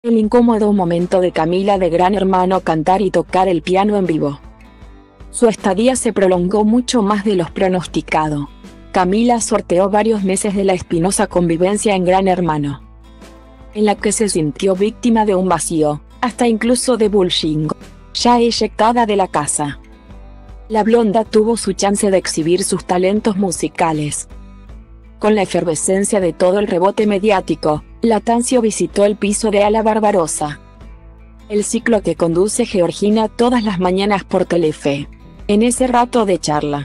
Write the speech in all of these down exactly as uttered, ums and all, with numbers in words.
El incómodo momento de Camila de Gran Hermano cantar y tocar el piano en vivo. Su estadía se prolongó mucho más de lo pronosticado. Camila sorteó varios meses de la espinosa convivencia en Gran Hermano, en la que se sintió víctima de un vacío, hasta incluso de bullying, ya eyectada de la casa. La blonda tuvo su chance de exhibir sus talentos musicales. Con la efervescencia de todo el rebote mediático, Latancio visitó el piso de Ala Barbarosa, el ciclo que conduce Georgina todas las mañanas por Telefe. En ese rato de charla,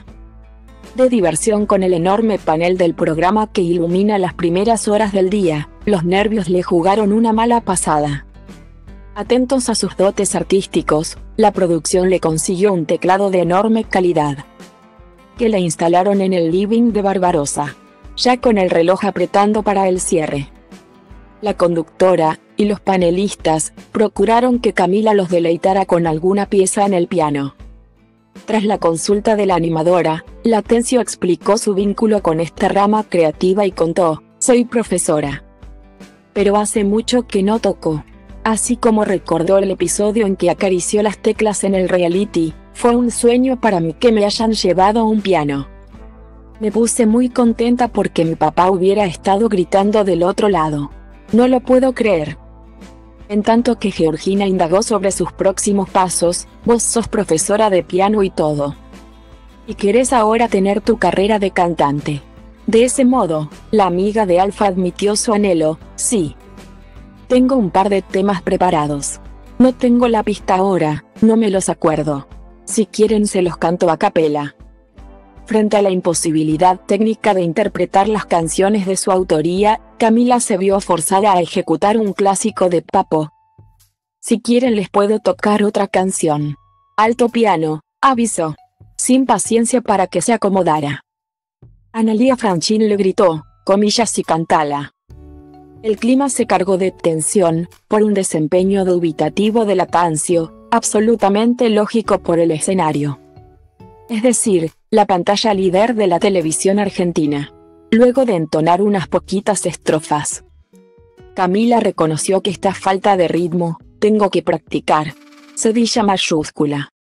de diversión con el enorme panel del programa que ilumina las primeras horas del día, los nervios le jugaron una mala pasada. Atentos a sus dotes artísticos, la producción le consiguió un teclado de enorme calidad, que le instalaron en el living de Barbarosa, ya con el reloj apretando para el cierre. La conductora y los panelistas procuraron que Camila los deleitara con alguna pieza en el piano. Tras la consulta de la animadora, Latancio explicó su vínculo con esta rama creativa y contó: "Soy profesora, pero hace mucho que no toco". Así como recordó el episodio en que acarició las teclas en el reality: "Fue un sueño para mí que me hayan llevado un piano. Me puse muy contenta porque mi papá hubiera estado gritando del otro lado. No lo puedo creer". En tanto que Georgina indagó sobre sus próximos pasos: "Vos sos profesora de piano y todo, y querés ahora tener tu carrera de cantante". De ese modo, la amiga de Alfa admitió su anhelo: "Sí, tengo un par de temas preparados. No tengo la pista ahora, no me los acuerdo. Si quieren se los canto a capela". Frente a la imposibilidad técnica de interpretar las canciones de su autoría, Camila se vio forzada a ejecutar un clásico de Papo. "Si quieren les puedo tocar otra canción. Alto piano", avisó, sin paciencia para que se acomodara. Analía Franchín le gritó: "Comillas y cantala". El clima se cargó de tensión, por un desempeño dubitativo de Latancio, absolutamente lógico por el escenario. Es decir, la pantalla líder de la televisión argentina. Luego de entonar unas poquitas estrofas, Camila reconoció que esta falta de ritmo: "Tengo que practicar", sedilla mayúscula.